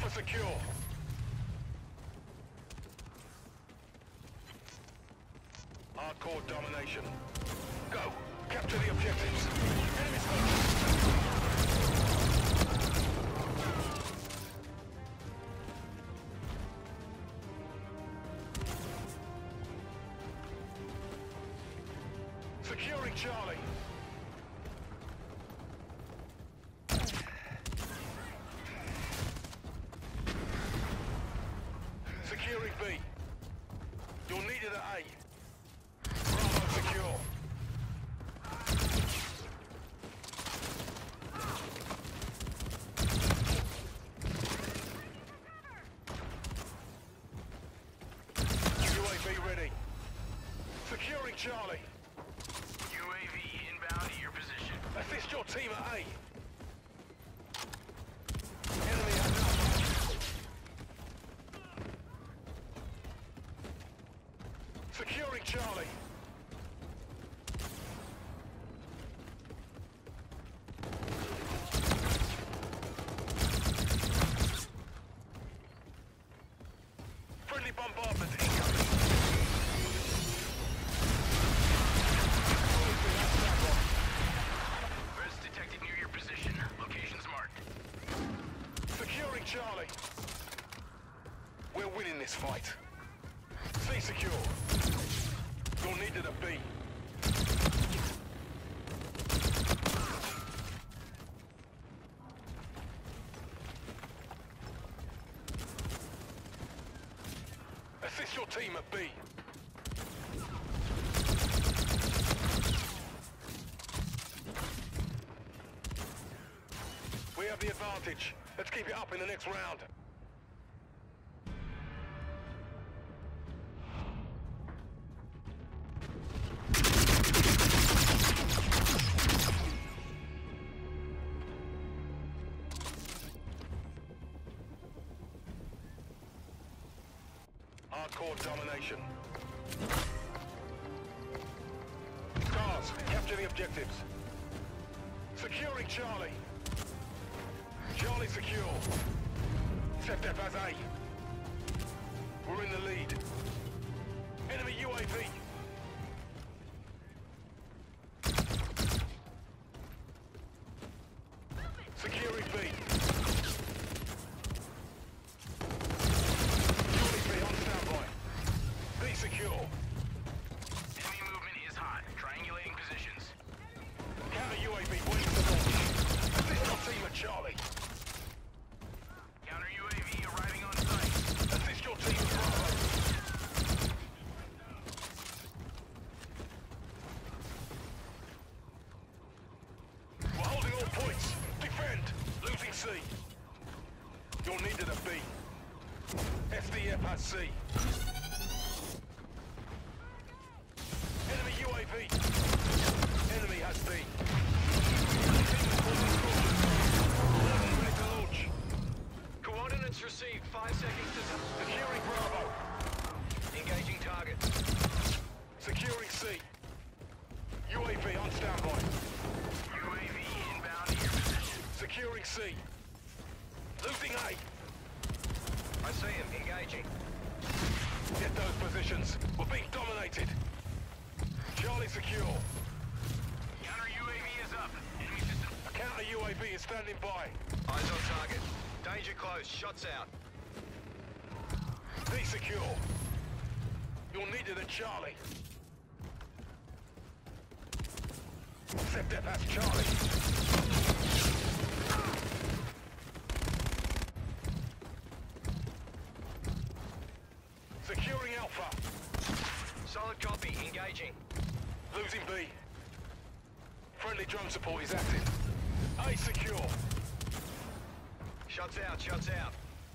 Alpha secure. Hardcore domination. Go. Capture the objectives. Enemies focused. Securing Charlie. Securing B. You're needed at A. Bravo secure. UAV ready. Securing Charlie. UAV inbound to your position. Assist your team at A. Enemy at Alpha. Securing Charlie. Friendly bombardment incoming. Threats detected near your position. Locations marked. Securing Charlie. We're winning this fight. C secure. You're needed at B. Assist your team at B. We have the advantage. Let's keep it up in the next round. Hardcore domination. Cars, capture the objectives. Securing Charlie. Charlie secure. SEPDEF has A. We're in the lead. Enemy UAV. Securing B. UAV on standby. B secure. Enemy movement is hot. Triangulating positions. Counter UAV waiting to launch. Assist our team at Charlie. Counter UAV arriving on site. Assist your team at Bravo. We're holding all points. Defend. Losing C. You're needed at B. SDF has C. Enemy UAV. Enemy has B. Ready to launch. Coordinates received. 5 seconds to Securing Bravo. engaging target. Securing C. UAV on standby. UAV inbound to your position. Securing C. Losing A. I see him. Engaging. Get those positions. We're being dominated. Charlie secure. Counter UAV is up. Enemy system. A counter UAV is standing by. Eyes on target. Danger close. Shots out. D secure. You're needed at Charlie. SEPDEF has Charlie. Securing Alpha. Solid copy. Engaging. Losing B. Friendly drone support is active. A secure. Shots out. Shots out.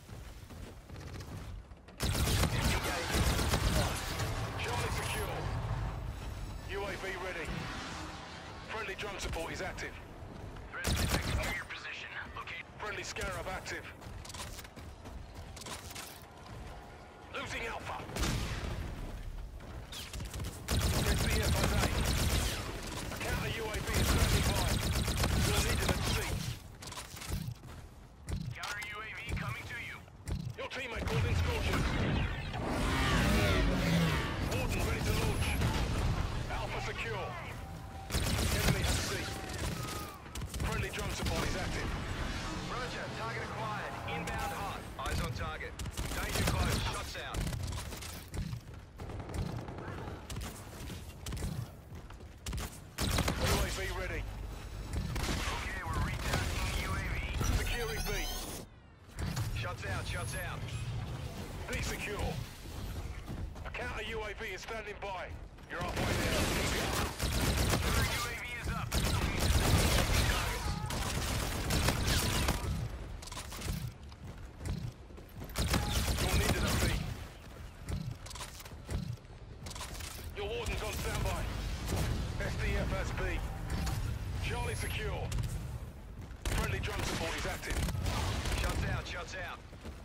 Charlie secure. UAV ready. Friendly drone support is active. Threats detected near your position. Locate. Friendly Scarab active. Losing Alpha. SDF on A. A counter UAV is standing by. You're needed at C. Counter UAV coming to you. Shots out. Be secure. A counter UAV is standing by. You're halfway there. Keep it up. Counter UAV is up. You're needed a B. Your warden's on standby. SDF has B. Charlie secure. Friendly drone support is active. Shots out, shots out.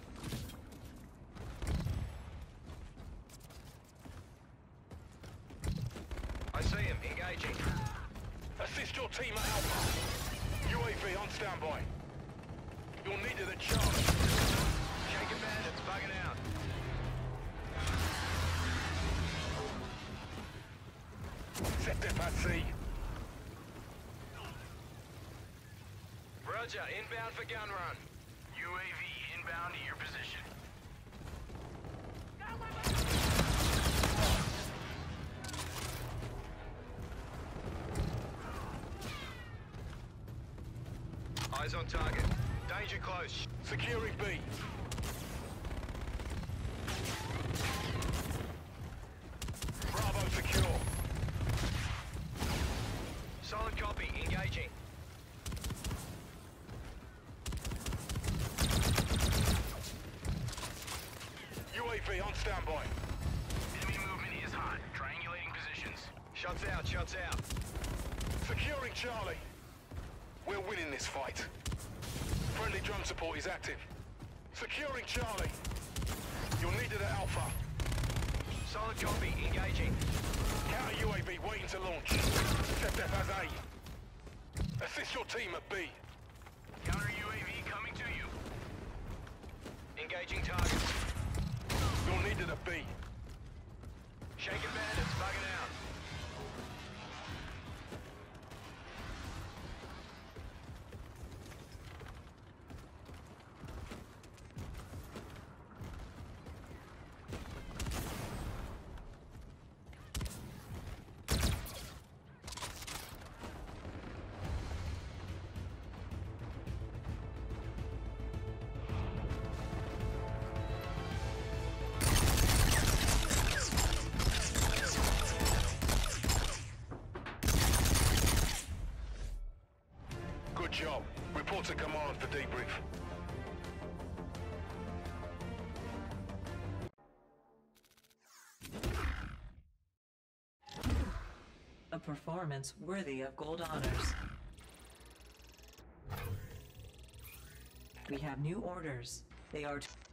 I see him, engaging. Assist your team at Alpha. UAV on standby. You're needed at Charlie. Shaking bandits, bugging out. SDF at C. Roger, inbound for gun run. UAV inbound to your position. Eyes on target. Danger close. Securing B. Bravo secure. Solid copy, engaging. UAV on standby. Enemy movement is hot. Triangulating positions. Shots out, shots out. Securing Charlie. We're winning this fight. Friendly drone support is active. Securing Charlie. You're needed at Alpha. Solid copy, engaging. Counter UAV waiting to launch. SDF has A. Assist your team at B. Counter UAV coming to you. Engaging targets. You're needed at B. Shaking bandits, bugging out. Good job. Report to command for debrief. A performance worthy of gold honors. We have new orders. They are